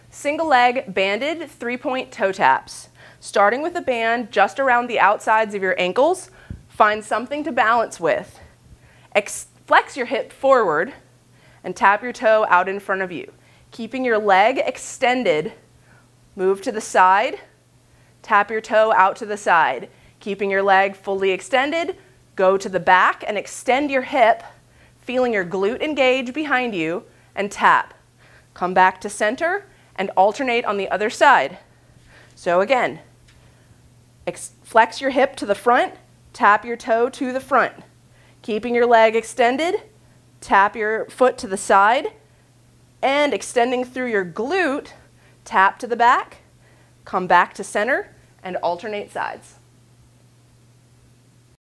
Single leg banded 3-point toe taps. Starting with a band just around the outsides of your ankles, find something to balance with. Flex your hip forward and tap your toe out in front of you. Keeping your leg extended, move to the side, tap your toe out to the side. Keeping your leg fully extended, go to the back and extend your hip, feeling your glute engage behind you, and tap. Come back to center and alternate on the other side. So again, flex your hip to the front, tap your toe to the front. Keeping your leg extended, tap your foot to the side, and extending through your glute, tap to the back, come back to center, and alternate sides.